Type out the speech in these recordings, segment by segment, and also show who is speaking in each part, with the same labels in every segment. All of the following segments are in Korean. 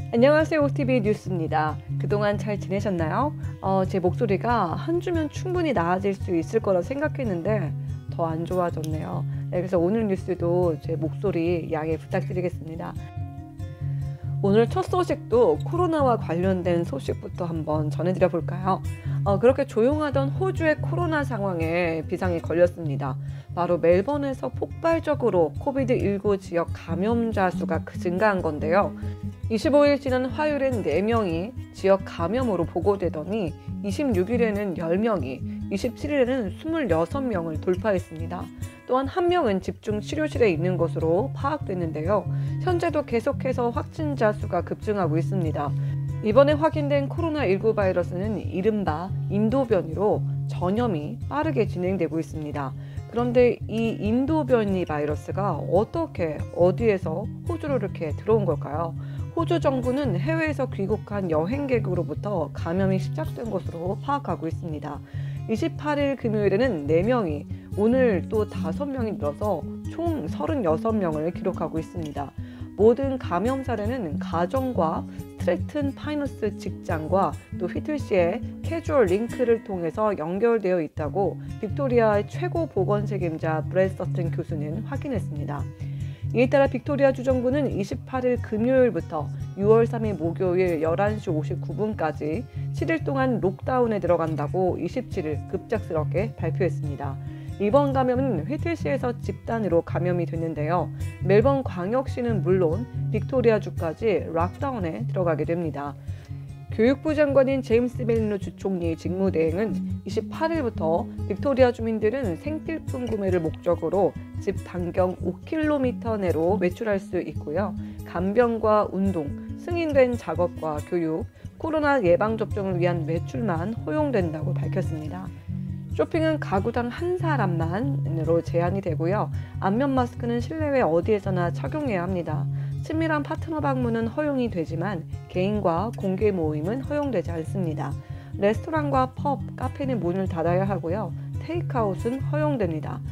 Speaker 1: 안녕하세요. OTV 뉴스입니다. 그동안 잘 지내셨나요? 제 목소리가 한 주면 충분히 나아질 수 있을 거라 생각했는데 더 안 좋아졌네요. 그래서 오늘 뉴스도 제 목소리 양해 부탁드리겠습니다. 오늘 첫 소식도 코로나와 관련된 소식부터 한번 전해드려 볼까요? 그렇게 조용하던 호주의 코로나 상황에 비상이 걸렸습니다. 바로 멜번에서 폭발적으로 코비드19 지역 감염자 수가 증가한 건데요. 25일 지난 화요일엔 4명이 지역 감염으로 보고되더니 26일에는 10명이, 27일에는 26명을 돌파했습니다. 또한 1명은 집중 치료실에 있는 것으로 파악됐는데요. 현재도 계속해서 확진자 수가 급증하고 있습니다. 이번에 확인된 코로나19 바이러스는 이른바 인도 변이로 전염이 빠르게 진행되고 있습니다. 그런데 이 인도 변이 바이러스가 어떻게 어디에서 호주로 이렇게 들어온 걸까요? 호주 정부는 해외에서 귀국한 여행객으로부터 감염이 시작된 것으로 파악하고 있습니다. 28일 금요일에는 4명이, 오늘 또 5명이 늘어서 총 36명을 기록하고 있습니다. 모든 감염 사례는 가정과 스트레튼 파이너스 직장과 또 휘틀시의 캐주얼 링크를 통해서 연결되어 있다고 빅토리아의 최고 보건 책임자 브렛 서튼 교수는 확인했습니다. 이에 따라 빅토리아 주정부는 28일 금요일부터 6월 3일 목요일 11시 59분까지 7일 동안 록다운에 들어간다고 27일 급작스럽게 발표했습니다. 이번 감염은 휘틀시에서 집단으로 감염이 됐는데요. 멜번 광역시는 물론 빅토리아주까지 락다운에 들어가게 됩니다. 교육부 장관인 제임스 멜리노 주총리의 직무대행은 28일부터 빅토리아 주민들은 생필품 구매를 목적으로 집 반경 5km 내로 외출할 수 있고요. 간병과 운동, 승인된 작업과 교육, 코로나 예방접종을 위한 외출만 허용된다고 밝혔습니다. 쇼핑은 가구당 한 사람만으로 제한이 되고요. 안면 마스크는 실내외 어디에서나 착용해야 합니다. 친밀한 파트너 방문은 허용이 되지만 개인과 공개 모임은 허용되지 않습니다. 레스토랑과 펍, 카페는 문을 닫아야 하고요. 테이크아웃은 허용됩니다.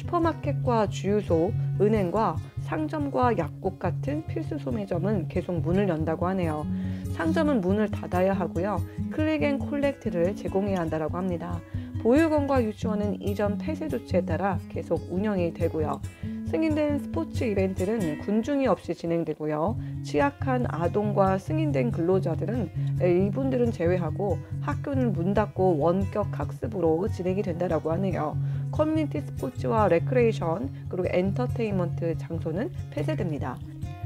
Speaker 1: 슈퍼마켓과 주유소, 은행과 상점과 약국 같은 필수 소매점은 계속 문을 연다고 하네요. 상점은 문을 닫아야 하고요. 클릭 앤 콜렉트를 제공해야 한다고 합니다. 보육원과 유치원은 이전 폐쇄 조치에 따라 계속 운영이 되고요. 승인된 스포츠 이벤트는 군중이 없이 진행되고요. 취약한 아동과 승인된 근로자들은 이분들은 제외하고 학교는 문 닫고 원격 학습으로 진행이 된다고 하네요. 커뮤니티 스포츠와 레크레이션 그리고 엔터테인먼트 장소는 폐쇄됩니다.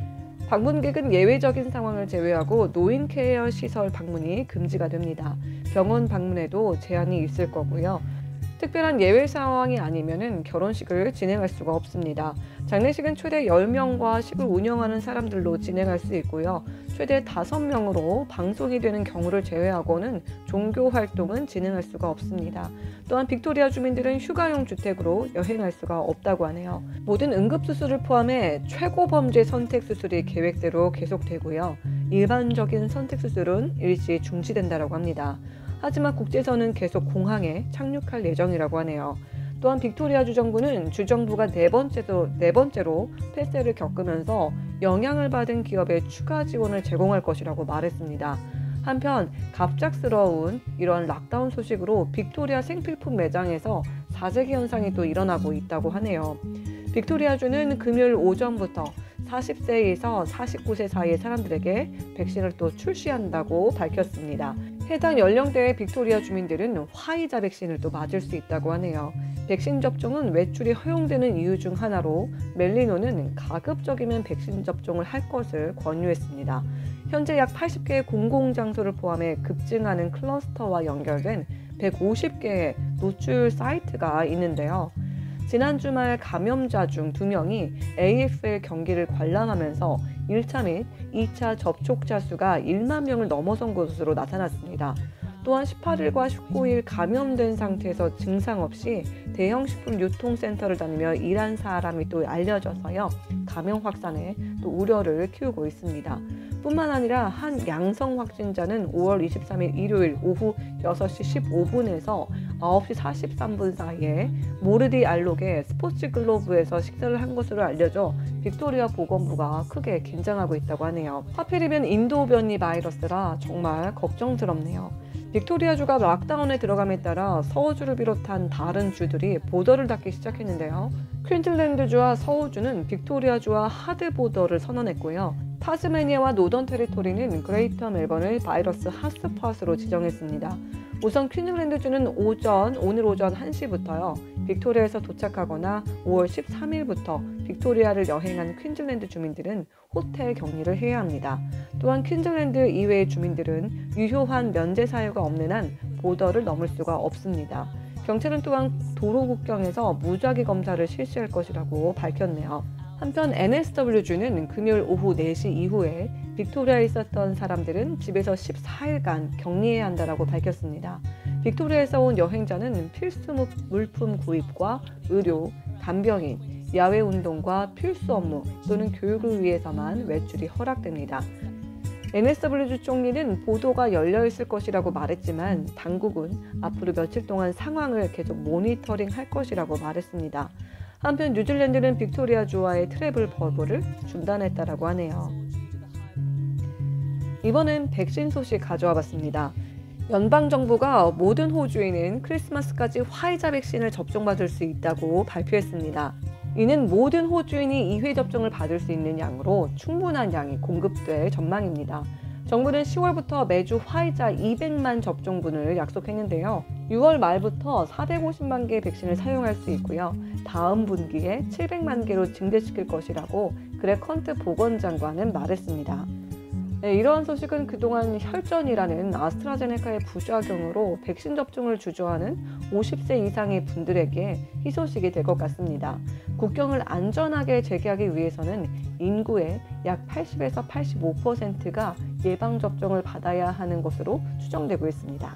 Speaker 1: 방문객은 예외적인 상황을 제외하고 노인 케어 시설 방문이 금지가 됩니다. 병원 방문에도 제한이 있을 거고요. 특별한 예외 상황이 아니면 결혼식을 진행할 수가 없습니다. 장례식은 최대 10명과 식을 운영하는 사람들로 진행할 수 있고요. 최대 5명으로 방송이 되는 경우를 제외하고는 종교 활동은 진행할 수가 없습니다. 또한 빅토리아 주민들은 휴가용 주택으로 여행할 수가 없다고 하네요. 모든 응급수술을 포함해 최고 범죄 선택수술이 계획대로 계속되고요. 일반적인 선택수술은 일시 중지된다고 합니다. 하지만 국제선은 계속 공항에 착륙할 예정이라고 하네요. 또한 빅토리아 주정부는 주정부가 네 번째로 폐쇄를 겪으면서 영향을 받은 기업에 추가 지원을 제공할 것이라고 말했습니다. 한편 갑작스러운 이런 락다운 소식으로 빅토리아 생필품 매장에서 사재기 현상이 또 일어나고 있다고 하네요. 빅토리아주는 금요일 오전부터 40세에서 49세 사이의 사람들에게 백신을 또 출시한다고 밝혔습니다. 해당 연령대의 빅토리아 주민들은 화이자 백신을 또 맞을 수 있다고 하네요. 백신 접종은 외출이 허용되는 이유 중 하나로 멜리노는 가급적이면 백신 접종을 할 것을 권유했습니다. 현재 약 80개의 공공장소를 포함해 급증하는 클러스터와 연결된 150개의 노출 사이트가 있는데요. 지난 주말 감염자 중 2명이 AFL 경기를 관람하면서 1차 및 2차 접촉자 수가 1만 명을 넘어선 것으로 나타났습니다. 또한 18일과 19일 감염된 상태에서 증상 없이 대형 식품 유통센터를 다니며 일한 사람이 또 알려져서요. 감염 확산에 또 우려를 키우고 있습니다. 뿐만 아니라 한 양성 확진자는 5월 23일 일요일 오후 6시 15분에서 9시 43분 사이에 모르디 알록의 스포츠 글로브에서 식사를 한 것으로 알려져 빅토리아 보건부가 크게 긴장하고 있다고 하네요. 하필이면 인도 변이 바이러스라 정말 걱정스럽네요. 빅토리아주가 락다운에 들어감에 따라 서호주를 비롯한 다른 주들이 보더를 닫기 시작했는데요. 퀸즐랜드주와 서호주는 빅토리아주와 하드 보더를 선언했고요. 타스메니아와 노던 테리토리는 그레이터 멜번을 바이러스 핫스팟으로 지정했습니다. 우선 퀸즐랜드주는 오늘 오전 1시부터요. 빅토리아에서 도착하거나 5월 13일부터 빅토리아를 여행한 퀸즐랜드 주민들은 호텔 격리를 해야 합니다. 또한 퀸즐랜드 이외의 주민들은 유효한 면제 사유가 없는 한 보더를 넘을 수가 없습니다. 경찰은 또한 도로 국경에서 무작위 검사를 실시할 것이라고 밝혔네요. 한편 NSW주는 금요일 오후 4시 이후에 빅토리아에 있었던 사람들은 집에서 14일간 격리해야 한다고 밝혔습니다. 빅토리아에서 온 여행자는 필수 물품 구입과 의료, 간병인, 야외 운동과 필수 업무 또는 교육을 위해서만 외출이 허락됩니다. NSW주 총리는 보도가 열려있을 것이라고 말했지만 당국은 앞으로 며칠 동안 상황을 계속 모니터링할 것이라고 말했습니다. 한편 뉴질랜드는 빅토리아주와의 트래블 버블을 중단했다고 하네요. 이번엔 백신 소식 가져와 봤습니다. 연방정부가 모든 호주인은 크리스마스까지 화이자 백신을 접종받을 수 있다고 발표했습니다. 이는 모든 호주인이 2회 접종을 받을 수 있는 양으로 충분한 양이 공급될 전망입니다. 정부는 10월부터 매주 화이자 200만 접종분을 약속했는데요. 6월 말부터 450만 개의 백신을 사용할 수 있고요. 다음 분기에 700만 개로 증대시킬 것이라고 그렉 헌트 보건장관은 말했습니다. 네, 이러한 소식은 그동안 혈전이라는 아스트라제네카의 부작용으로 백신 접종을 주저하는 50세 이상의 분들에게 희소식이 될 것 같습니다. 국경을 안전하게 재개하기 위해서는 인구의 약 80에서 85%가 예방접종을 받아야 하는 것으로 추정되고 있습니다.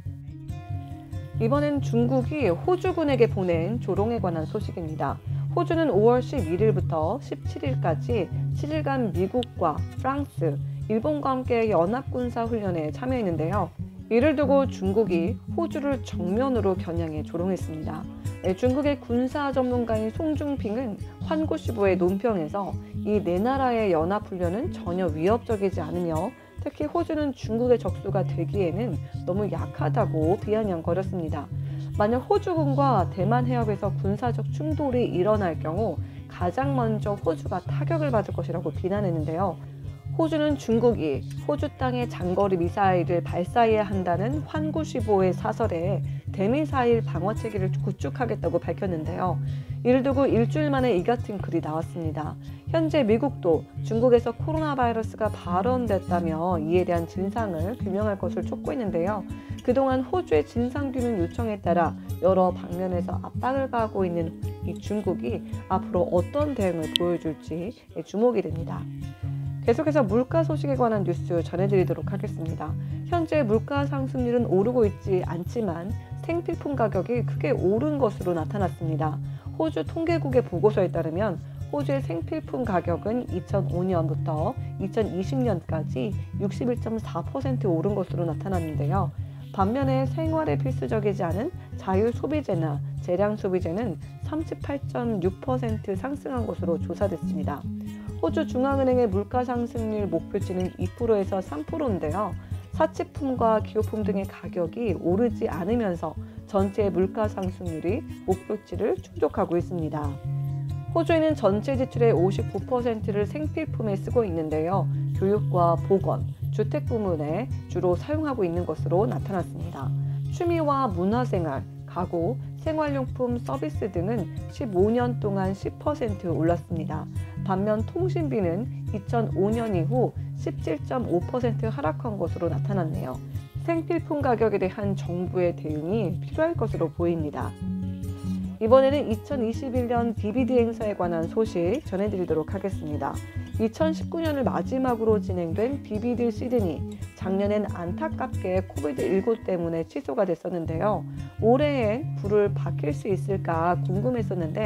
Speaker 1: 이번엔 중국이 호주군에게 보낸 조롱에 관한 소식입니다. 호주는 5월 11일부터 17일까지 7일간 미국과 프랑스, 일본과 함께 연합군사훈련에 참여했는데요. 이를 두고 중국이 호주를 정면으로 겨냥해 조롱했습니다. 중국의 군사 전문가인 송중핑은 환구시보의 논평에서 이 네 나라의 연합훈련은 전혀 위협적이지 않으며 특히 호주는 중국의 적수가 되기에는 너무 약하다고 비아냥거렸습니다. 만약 호주군과 대만 해협에서 군사적 충돌이 일어날 경우 가장 먼저 호주가 타격을 받을 것이라고 비난했는데요. 호주는 중국이 호주 땅에 장거리 미사일을 발사해야 한다는 환구시보의 사설에 대미사일 방어체계를 구축하겠다고 밝혔는데요. 이를 두고 일주일 만에 이 같은 글이 나왔습니다. 현재 미국도 중국에서 코로나 바이러스가 발원됐다며 이에 대한 진상을 규명할 것을 촉구했는데요. 그동안 호주의 진상규명 요청에 따라 여러 방면에서 압박을 가하고 있는 이 중국이 앞으로 어떤 대응을 보여줄지 주목이 됩니다. 계속해서 물가 소식에 관한 뉴스 전해드리도록 하겠습니다. 현재 물가 상승률은 오르고 있지 않지만 생필품 가격이 크게 오른 것으로 나타났습니다. 호주 통계국의 보고서에 따르면 호주의 생필품 가격은 2005년부터 2020년까지 61.4% 오른 것으로 나타났는데요. 반면에 생활에 필수적이지 않은 자유 소비재나 재량 소비재는 38.6% 상승한 것으로 조사됐습니다. 호주 중앙은행의 물가 상승률 목표치는 2%에서 3%인데요. 사치품과 기호품 등의 가격이 오르지 않으면서 전체 물가 상승률이 목표치를 충족하고 있습니다. 호주에는 전체 지출의 59%를 생필품에 쓰고 있는데요. 교육과 보건, 주택 부문에 주로 사용하고 있는 것으로 나타났습니다. 취미와 문화생활, 가구, 생활용품, 서비스 등은 15년 동안 10% 올랐습니다. 반면 통신비는 2005년 이후 17.5% 하락한 것으로 나타났네요. 생필품 가격에 대한 정부의 대응이 필요할 것으로 보입니다. 이번에는 2021년 BBD 행사에 관한 소식 전해드리도록 하겠습니다. 2019년을 마지막으로 진행된 BBD 시드니, 작년엔 안타깝게 코비드19 때문에 취소가 됐었는데요. 올해에 불을 밝힐 수 있을까 궁금했었는데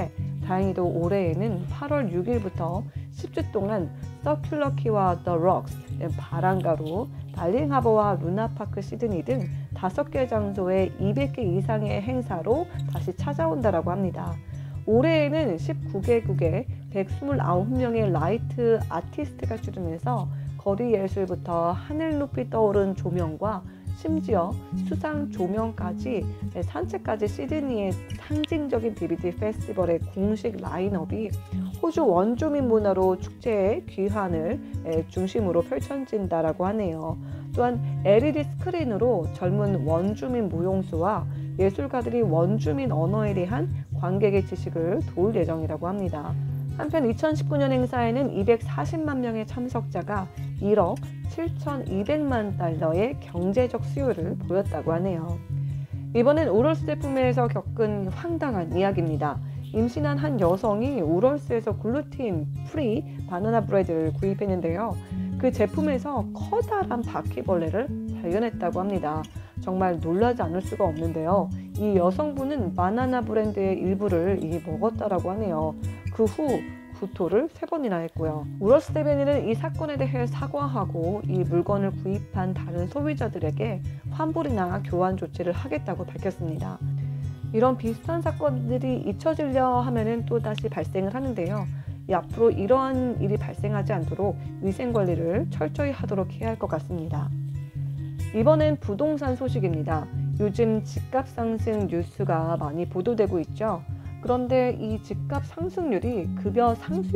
Speaker 1: 다행히도 올해에는 8월 6일부터 10주 동안 서큘러키와 더 록스, 바람가루, 달링하버와 루나파크 시드니 등 5개 장소에 200개 이상의 행사로 다시 찾아온다라고 합니다. 올해에는 19개국에 129명의 라이트 아티스트가 출연해서 거리 예술부터 하늘 높이 떠오른 조명과 심지어 수상 조명까지 산책까지 시드니의 상징적인 BBT 페스티벌의 공식 라인업이 호주 원주민 문화로 축제의 귀환을 중심으로 펼쳐진다라고 하네요. 또한 LED 스크린으로 젊은 원주민 무용수와 예술가들이 원주민 언어에 대한 관객의 지식을 도울 예정이라고 합니다. 한편 2019년 행사에는 240만 명의 참석자가 1억 7,200만 달러의 경제적 수요를 보였다고 하네요. 이번엔 우럴스 제품에서 겪은 황당한 이야기입니다. 임신한 한 여성이 우럴스에서 글루틴 프리 바나나 브레드를 구입했는데요. 그 제품에서 커다란 바퀴벌레를 발견했다고 합니다. 정말 놀라지 않을 수가 없는데요. 이 여성분은 바나나 브랜드의 일부를 먹었다라고 하네요. 그 후 구토를 3번이나 했고요. 우럴스 대변인은 이 사건에 대해 사과하고 이 물건을 구입한 다른 소비자들에게 환불이나 교환 조치를 하겠다고 밝혔습니다. 이런 비슷한 사건들이 잊혀지려 하면은 또 다시 발생을 하는데요. 앞으로 이러한 일이 발생하지 않도록 위생관리를 철저히 하도록 해야 할 것 같습니다. 이번엔 부동산 소식입니다. 요즘 집값 상승 뉴스가 많이 보도되고 있죠. 그런데 이 집값 상승률이 급여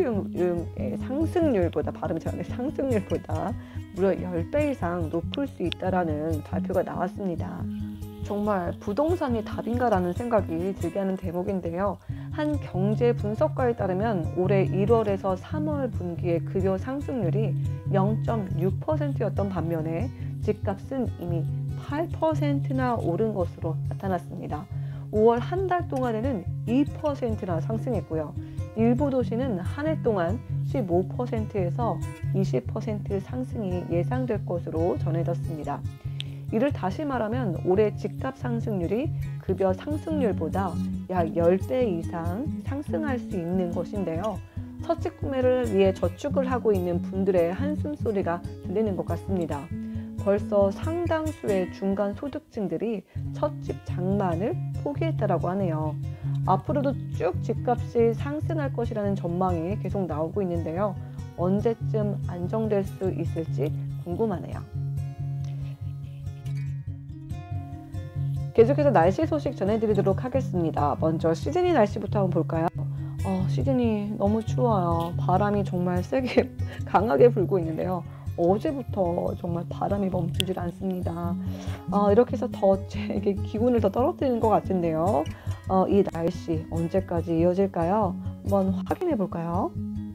Speaker 1: 상승률보다 무려 10배 이상 높을 수 있다라는 발표가 나왔습니다. 정말 부동산이 답인가라는 생각이 들게 하는 대목인데요. 한 경제 분석가에 따르면 올해 1월에서 3월 분기의 급여 상승률이 0.6%였던 반면에 집값은 이미 8%나 오른 것으로 나타났습니다. 5월 한 달 동안에는 2%나 상승했고요. 일부 도시는 한 해 동안 15%에서 20% 상승이 예상될 것으로 전해졌습니다. 이를 다시 말하면 올해 집값 상승률이 급여 상승률보다 약 10배 이상 상승할 수 있는 것인데요. 첫집 구매를 위해 저축을 하고 있는 분들의 한숨 소리가 들리는 것 같습니다. 벌써 상당수의 중간 소득층들이 첫집 장만을 포기했다라고 하네요. 앞으로도 쭉 집값이 상승할 것이라는 전망이 계속 나오고 있는데요. 언제쯤 안정될 수 있을지 궁금하네요. 계속해서 날씨 소식 전해드리도록 하겠습니다. 먼저 시드니 날씨부터 한번 볼까요? 시드니 너무 추워요. 바람이 정말 세게 강하게 불고 있는데요. 어제부터 정말 바람이 멈추질 않습니다. 이렇게 해서 이게 기온을 더 떨어뜨리는 것 같은데요. 이 날씨 언제까지 이어질까요? 한번 확인해 볼까요?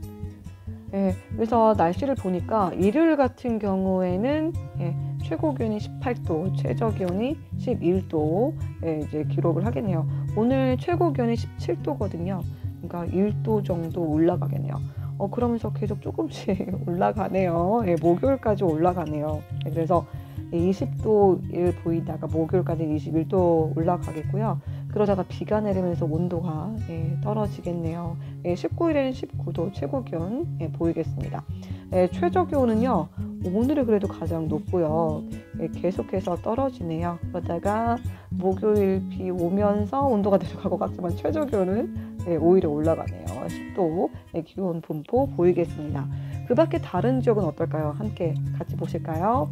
Speaker 1: 그래서 날씨를 보니까 일요일 같은 경우에는 최고 기온이 18도, 최저 기온이 11도 이제 기록을 하겠네요. 오늘 최고 기온이 17도거든요. 그러니까 1도 정도 올라가겠네요. 그러면서 계속 조금씩 올라가네요. 목요일까지 올라가네요. 그래서 20도를 보이다가 목요일까지 21도 올라가겠고요. 그러다가 비가 내리면서 온도가 떨어지겠네요. 19일에는 19도 최고 기온 보이겠습니다. 최저 기온은요, 오늘이 그래도 가장 높고요. 계속해서 떨어지네요. 그러다가 목요일 비 오면서 온도가 내려갈 것 같지만 최저 기온은 오히려 올라가네요. 10도 기온 분포 보이겠습니다. 그 밖에 다른 지역은 어떨까요? 함께 같이 보실까요?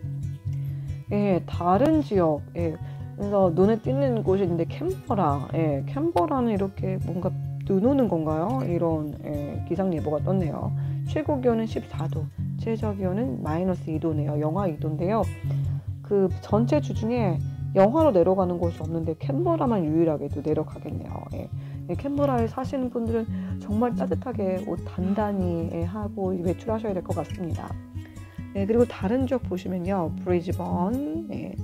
Speaker 1: 다른 지역. 그래서 눈에 띄는 곳이 있는데 캔버라. 캔버라는 이렇게 뭔가 눈 오는 건가요? 이런 기상 예보가 떴네요. 최고 기온은 14도, 최저 기온은 마이너스 2도네요. 영하 2도인데요. 그 전체 주 중에 영하로 내려가는 곳이 없는데 캔버라만 유일하게 또 내려가겠네요. 캔버라에 사시는 분들은 정말 따뜻하게 옷 단단히 하고 외출하셔야 될 것 같습니다. 그리고 다른 지역 보시면요. 브리즈번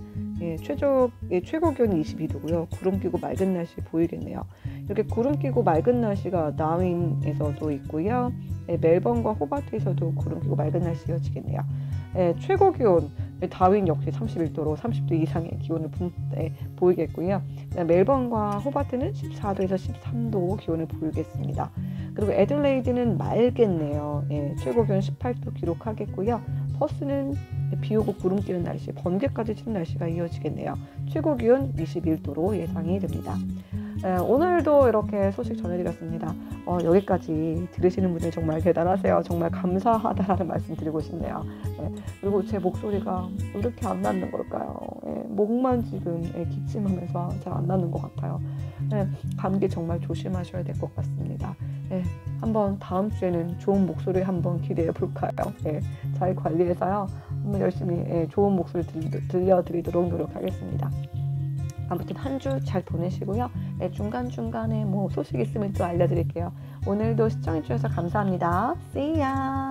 Speaker 1: 최고 기온이 22도고요. 구름 끼고 맑은 날씨 보이겠네요. 이렇게 구름 끼고 맑은 날씨가 다윈에서도 있고요. 멜번과 호바트에서도 구름 끼고 맑은 날씨 이어지겠네요. 최고 기온 다윈 역시 31도로 30도 이상의 기온을 보이겠고요. 멜번과 호바트는 14도에서 13도 기온을 보이겠습니다. 그리고 애들레이드는 맑겠네요. 최고 기온 18도 기록하겠고요. 퍼스는 비 오고 구름 끼는 날씨, 번개까지 치는 날씨가 이어지겠네요. 최고 기온 21도로 예상이 됩니다. 오늘도 이렇게 소식 전해드렸습니다. 여기까지 들으시는 분들 정말 대단하세요. 정말 감사하다라는 말씀 드리고 싶네요. 그리고 제 목소리가 왜 이렇게 안 낫는 걸까요? 목만 지금 기침하면서 잘 안 낫는 것 같아요. 감기 정말 조심하셔야 될 것 같습니다. 한번 다음 주에는 좋은 목소리 한번 기대해 볼까요? 잘 관리해서요. 한번 열심히 좋은 목소리 들려드리도록 노력하겠습니다. 아무튼 한 주 잘 보내시고요. 중간중간에 뭐 소식 있으면 또 알려드릴게요. 오늘도 시청해주셔서 감사합니다. See ya!